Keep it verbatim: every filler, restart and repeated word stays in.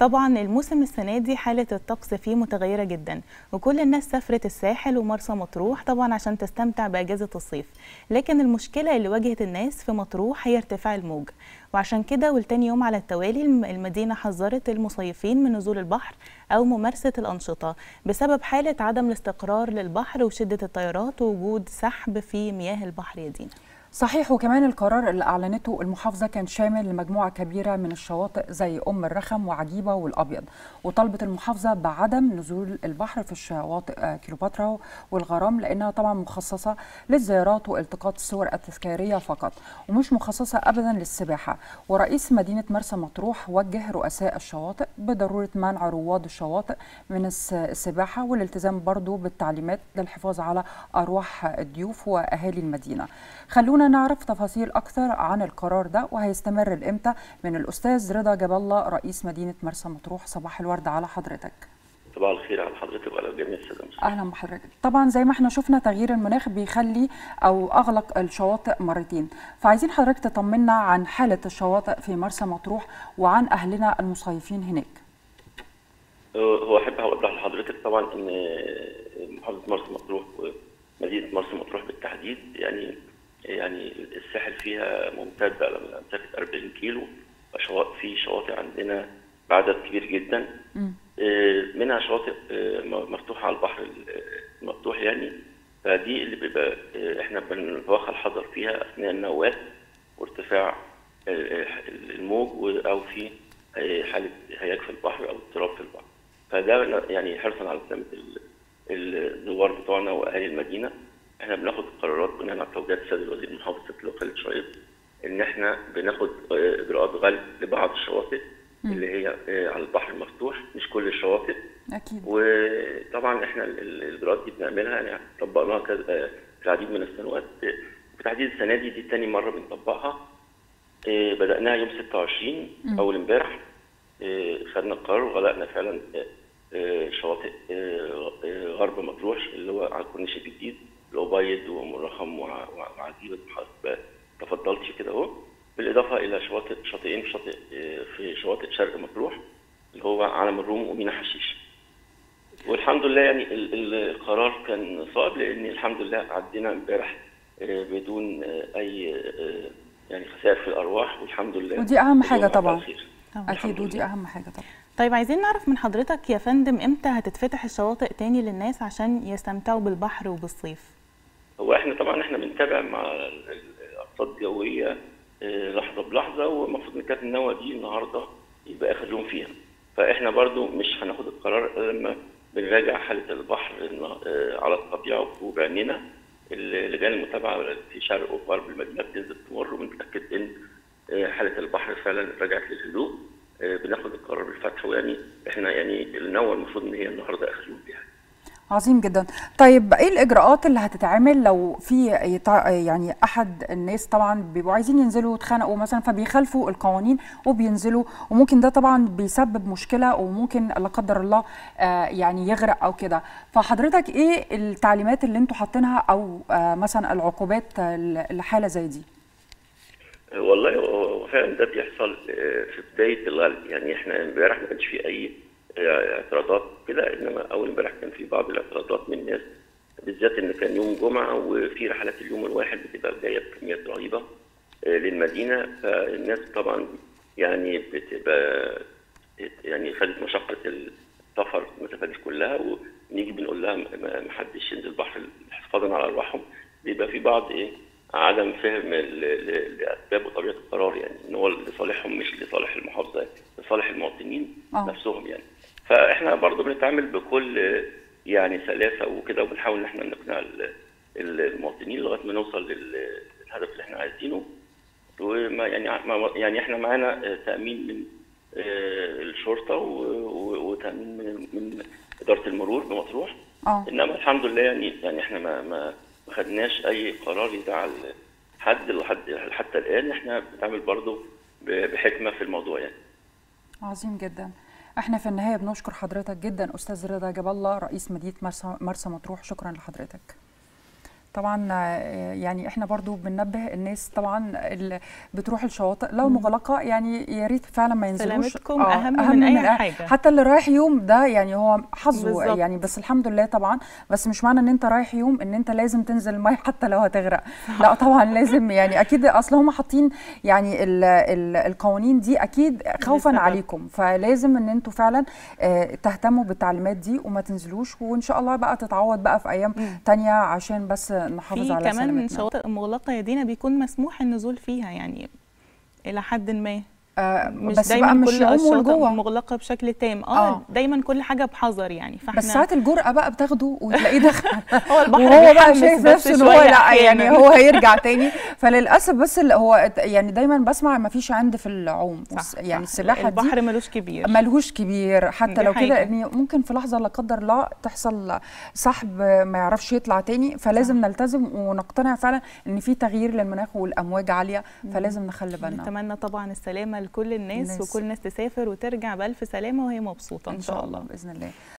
طبعا الموسم السنة دي حالة الطقس فيه متغيرة جدا، وكل الناس سافرت الساحل ومرسى مطروح طبعا عشان تستمتع بأجازة الصيف. لكن المشكلة اللي واجهت الناس في مطروح هي ارتفاع الموج، وعشان كده والتاني يوم على التوالي المدينة حذرت المصيفين من نزول البحر أو ممارسة الأنشطة بسبب حالة عدم الاستقرار للبحر وشدة التيارات ووجود سحب في مياه البحر يا دينا. صحيح، وكمان القرار اللي أعلنته المحافظة كان شامل لمجموعة كبيرة من الشواطئ زي أم الرخم وعجيبة والأبيض، وطلبت المحافظة بعدم نزول البحر في الشواطئ كليوباترا والغرام لأنها طبعا مخصصة للزيارات والتقاط الصور التذكارية فقط ومش مخصصة أبدا للسباحة. ورئيس مدينة مرسى مطروح وجه رؤساء الشواطئ بضرورة منع رواد الشواطئ من السباحة والالتزام برضو بالتعليمات للحفاظ على أرواح الضيوف وأهالي المدينة. خلونا نعرف تفاصيل أكثر عن القرار ده وهيستمر لإمتى من الأستاذ رضا جاب الله رئيس مدينة مرسى مطروح. صباح الورد على حضرتك. صباح الخير على حضرتك وعلى جميع السادة المسلمين. أهلا بحضرتك. طبعا زي ما احنا شفنا تغيير المناخ بيخلي أو أغلق الشواطئ مرتين، فعايزين حضرتك تطمنا عن حالة الشواطئ في مرسى مطروح وعن أهلنا المصيفين هناك. هو أحب أوضح لحضرتك طبعا إن محافظة مرسى مطروح ومدينة مرسى مطروح بالتحديد يعني يعني الساحل فيها ممتد على مسافه أربعين كيلو، في شواطئ عندنا بعدد كبير جدا، منها شواطئ مفتوحه على البحر المفتوح يعني، فدي اللي بيبقى احنا بنتوخى الحذر فيها اثناء النوات وارتفاع الموج او في حاله هياج في البحر او اضطراب في البحر. فده يعني حرصا على سلامه الزوار بتوعنا واهالي المدينه. احنا بناخد قرارات بناء على توجيهات السيد الوزير المحافظ ست خالد شعيب ان احنا بناخد اجراءات غلق لبعض الشواطئ م. اللي هي على البحر المفتوح، مش كل الشواطئ اكيد. وطبعا احنا الاجراءات دي بنعملها يعني طبقناها في العديد من السنوات، وبتحديد السنه دي دي ثاني مره بنطبقها. بداناها يوم ستة وعشرين م. اول امبارح خدنا القرار وغلقنا فعلا شواطئ غرب مطروح اللي هو على الكورنيش الجديد، الأبيض وأم الرخم وعجيبة حسب تفضلتي كده اهو، بالاضافه الى شواطئ شاطئين في شاطئ في شواطئ شرق مطروح اللي هو علم الروم ومينا حشيش. والحمد لله يعني القرار كان صائب لان الحمد لله عدينا امبارح بدون اي يعني خسائر في الارواح والحمد لله، ودي اهم حاجه طبعا. اكيد ودي اهم حاجه طبعا. طيب عايزين نعرف من حضرتك يا فندم امتى هتتفتح الشواطئ تاني للناس عشان يستمتعوا بالبحر وبالصيف؟ هو احنا طبعا احنا بنتابع مع الارصاد الجويه لحظه بلحظه، والمفروض ان كانت النوى دي النهارده يبقى اخر يوم فيها، فاحنا برضو مش هناخد القرار لما بنراجع حاله البحر على الطبيعه وبعيننا. اللجان المتابعه في شرق وغرب المدينه بتنزل تمر وبنتاكد ان حاله البحر فعلا رجعت للهدوء، بناخد القرار بالفتح. ويعني احنا يعني النوى المفروض ان هي النهارده اخر يوم فيها. عظيم جدا. طيب ايه الاجراءات اللي هتتعمل لو في يعني احد الناس طبعا بيبقوا عايزين ينزلوا يتخانقوا مثلا فبيخالفوا القوانين وبينزلوا، وممكن ده طبعا بيسبب مشكله وممكن لا قدر الله يعني يغرق او كده، فحضرتك ايه التعليمات اللي انتوا حاطينها او مثلا العقوبات لحاله زي دي؟ والله هو فعلا ده بيحصل في بدايه الغلق، يعني احنا امبارح ما كانش في اي اعتراضات كده، انما اول امبارح كان في بعض الاعتراضات من الناس، بالذات ان كان يوم جمعه وفي رحلات اليوم الواحد بتبقى جايه بكميات رهيبه للمدينه، فالناس طبعا يعني بتبقى يعني خدت مشقه السفر المسافه دي كلها، ونيجي بنقول لها ما حدش ينزل البحر حفاظا على ارواحهم. بيبقى في بعض ايه عدم فهم لاسباب وطبيعه القرار، يعني ان هو لصالحهم مش لصالح المحافظه، لصالح المواطنين أوه. نفسهم يعني. فاحنا برضو بنتعامل بكل يعني سلاسه وكده، وبنحاول ان احنا نقنع المواطنين لغايه ما نوصل للهدف اللي احنا عايزينه. وما يعني يعني احنا معانا تامين من الشرطه وتامين من من اداره المرور بمطروح، أوه. انما الحمد لله يعني يعني احنا ما ما ما خدناش اي قرار يزعل حد لحد حتى الان. احنا بنتعامل برضو بحكمه في الموضوع يعني. عظيم جدا. احنا في النهايه بنشكر حضرتك جدا استاذ رضا جاب الله رئيس مدينه مرسى مرسى مطروح، شكرا لحضرتك. طبعا يعني احنا برضو بننبه الناس طبعا اللي بتروح الشواطئ لو مغلقه، يعني يا ريت فعلا ما ينزلوش. سلامتكم آه اهم, أهم من, من اي حاجه. حتى اللي رايح يوم ده يعني هو حظه بالزبط. يعني، بس الحمد لله طبعا. بس مش معنى ان انت رايح يوم ان انت لازم تنزل الميه حتى لو هتغرق. لا طبعا لازم يعني اكيد، اصل هم حاطين يعني ال ال القوانين دي اكيد خوفا عليكم، فلازم ان انتوا فعلا آه تهتموا بالتعليمات دي وما تنزلوش، وان شاء الله بقى تتعوض بقى في ايام م. تانية عشان بس نحافظ على سلامتنا. في كمان شواطئ مغلقه يا دينا بيكون مسموح النزول فيها يعني الى حد ما. آه مش بس دايما بقى مش كل الشواطئ جوه مغلقه بشكل تام. اه, آه. دايما كل حاجه بحذر يعني. فاحنا بس ساعات الجرأه بقى بتاخده وتلاقيه دخل هو البحر وهو بقى شايف نفسه ان هو لا يعني هو هيرجع تاني. فللاسف بس اللي هو يعني دايما بسمع ما فيش عند في العوم صح يعني صح. السباحه دي البحر ملوش كبير ملهوش كبير حتى لو كده، ان ممكن في لحظه لا قدر الله تحصل سحب ما يعرفش يطلع تاني. فلازم صح. نلتزم ونقتنع فعلا ان في تغيير للمناخ والامواج عاليه، فلازم نخلي بالنا. نتمنى طبعا السلامه لكل الناس, الناس. وكل الناس تسافر وترجع بألف سلامه وهي مبسوطه ان شاء الله باذن الله.